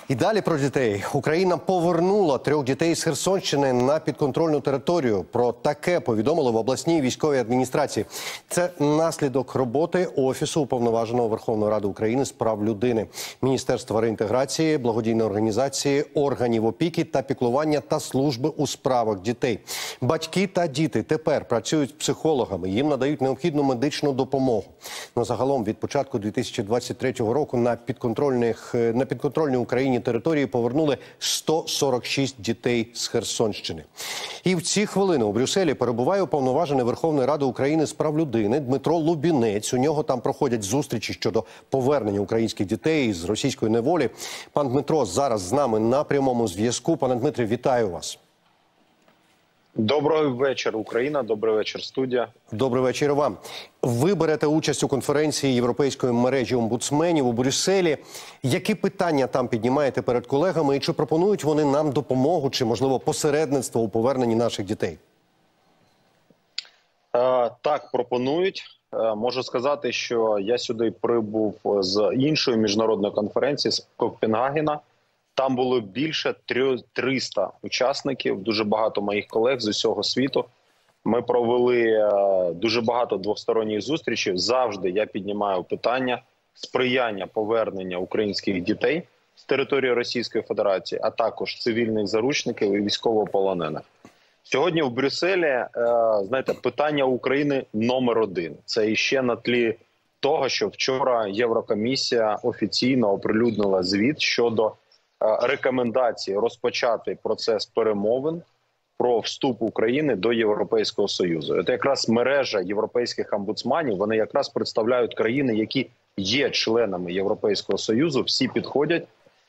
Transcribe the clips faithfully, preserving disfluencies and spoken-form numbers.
І далі про дітей. Україна повернула трьох дітей з Херсонщини на підконтрольну територію. Про таке повідомили в обласній військовій адміністрації. Це наслідок роботи Офісу Уповноваженого Верховної Ради України з прав людини, Міністерства реінтеграції, благодійної організації, органів опіки та піклування та служби у справах дітей. Батьки та діти тепер працюють з психологами, їм надають необхідну медичну допомогу. Но загалом від початку дві тисячі двадцять третього року на підконтрольних на підконтрольній Україні території повернули сто сорок шість дітей з Херсонщини. І в ці хвилини у Брюсселі перебуває уповноважений Верховної Ради України з прав людини Дмитро Лубінець. У нього там проходять зустрічі щодо повернення українських дітей з російської неволі. Пан Дмитро зараз з нами на прямому зв'язку. Пане Дмитре, вітаю вас. Добрий вечір, Україна. Добрий вечір, студія. Добрий вечір вам. Ви берете участь у конференції Європейської мережі омбудсменів у Брюсселі. Які питання там піднімаєте перед колегами і чи пропонують вони нам допомогу, чи, можливо, посередництво у поверненні наших дітей? Е, так, пропонують. Е, можу сказати, що я сюди прибув з іншої міжнародної конференції, з Копенгагена. Там було більше триста учасників, дуже багато моїх колег з усього світу. Ми провели дуже багато двосторонніх зустрічей. Завжди я піднімаю питання сприяння повернення українських дітей з території Російської Федерації, а також цивільних заручників і військовополонених. Сьогодні в Брюсселі, знаєте, питання України номер один. Це іще на тлі того, що вчора Єврокомісія офіційно оприлюднила звіт щодо рекомендації розпочати процес перемовин про вступ України до Європейського Союзу. Це якраз мережа європейських омбудсманів, вони якраз представляють країни, які є членами Європейського Союзу, всі підходять.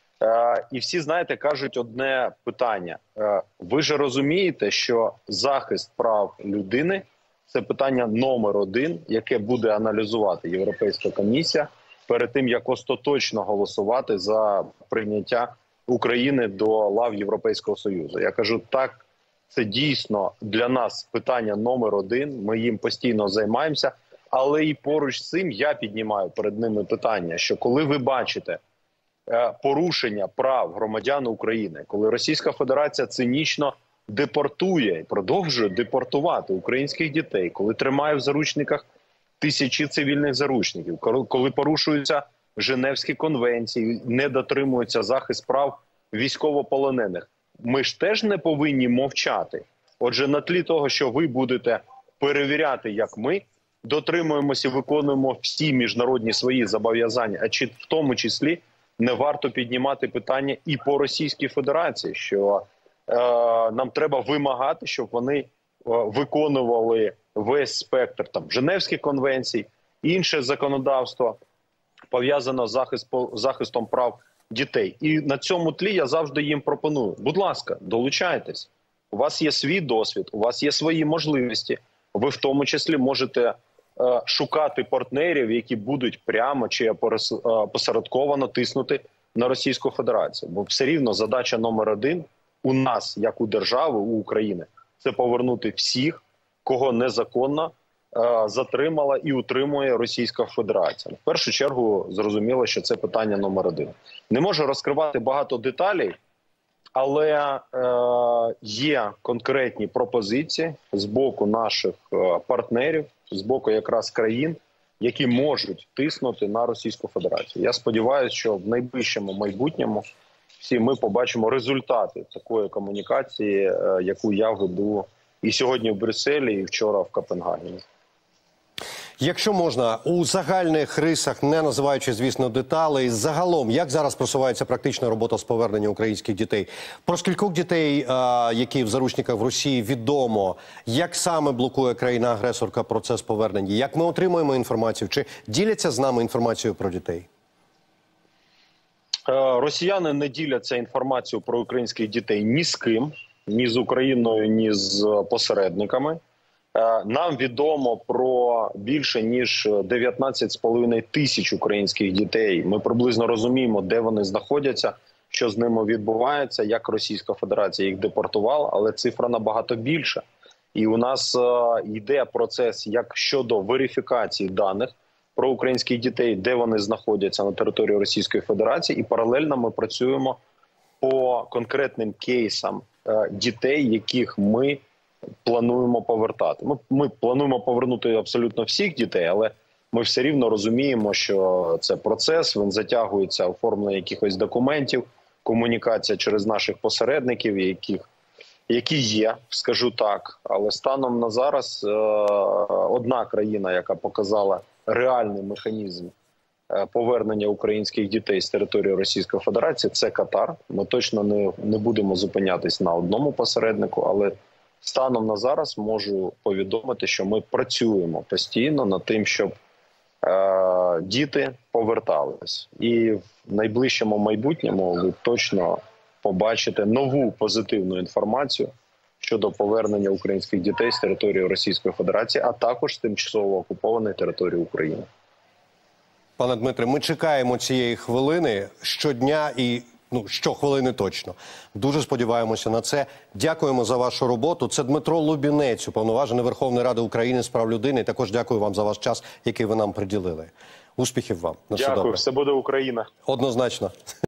І всі, знаєте, кажуть одне питання. Ви ж розумієте, що захист прав людини – це питання номер один, яке буде аналізувати Європейська комісія перед тим, як остаточно голосувати за прийняття України до лав Європейського Союзу. Я кажу, так, це дійсно для нас питання номер один, ми їм постійно займаємося, але і поруч з цим я піднімаю перед ними питання, що коли ви бачите порушення прав громадян України, коли Російська Федерація цинічно депортує і продовжує депортувати українських дітей, коли тримає в заручниках тисячі цивільних заручників, коли порушуються Женевські конвенції, не дотримується захист прав військовополонених. Ми ж теж не повинні мовчати. Отже, на тлі того, що ви будете перевіряти, як ми дотримуємося і виконуємо всі міжнародні свої зобов'язання, а чи в тому числі не варто піднімати питання і по Російській Федерації, що е, нам треба вимагати, щоб вони е, виконували весь спектр там Женевських конвенцій, інше законодавство, пов'язано з захист, захистом прав дітей. І на цьому тлі я завжди їм пропоную, будь ласка, долучайтесь. У вас є свій досвід, у вас є свої можливості. Ви в тому числі можете е, шукати партнерів, які будуть прямо чи посередковано тиснути на Російську Федерацію. Бо все рівно задача номер один у нас, як у держави, у України, це повернути всіх, кого незаконно затримала і утримує Російська Федерація. В першу чергу зрозуміло, що це питання номер один. Не можу розкривати багато деталей, але е, є конкретні пропозиції з боку наших е, партнерів, з боку якраз країн, які можуть тиснути на Російську Федерацію. Я сподіваюся, що в найближчому майбутньому всі ми побачимо результати такої комунікації, е, яку я веду і сьогодні в Брюсселі, і вчора в Копенгагені. Якщо можна, у загальних рисах, не називаючи, звісно, деталей, загалом, як зараз просувається практична робота з повернення українських дітей? Про скількох дітей, а, які в заручниках в Росії, відомо? Як саме блокує країна-агресорка процес повернення? Як ми отримуємо інформацію? Чи діляться з нами інформацією про дітей? Росіяни не діляться інформацією про українських дітей ні з ким, ні з Україною, ні з посередниками. Нам відомо про більше ніж дев'ятнадцять з половиною тисяч українських дітей. Ми приблизно розуміємо, де вони знаходяться, що з ними відбувається, як Російська Федерація їх депортувала, але цифра набагато більша. І у нас йде процес як щодо верифікації даних про українських дітей, де вони знаходяться на території Російської Федерації, і паралельно ми працюємо по конкретним кейсам е, дітей, яких ми плануємо повертати. Ми, ми плануємо повернути абсолютно всіх дітей, але ми все рівно розуміємо, що це процес, він затягується, оформлення якихось документів, комунікація через наших посередників, яких, які є, скажу так. Але станом на зараз е, одна країна, яка показала реальний механізм е, повернення українських дітей з території Російської Федерації, це Катар. Ми точно не, не будемо зупинятись на одному посереднику, але станом на зараз можу повідомити, що ми працюємо постійно над тим, щоб е, діти повертались. І в найближчому майбутньому ви точно побачите нову позитивну інформацію щодо повернення українських дітей з території Російської Федерації, а також з тимчасово окупованої території України. Пане Дмитре, ми чекаємо цієї хвилини щодня і ну, щохвилини точно. Дуже сподіваємося на це. Дякуємо за вашу роботу. Це Дмитро Лубінець, уповноважений Верховної Ради України з прав людини. Також дякую вам за ваш час, який ви нам приділили. Успіхів вам. На все Дякую. добре. Все буде Україна. Однозначно.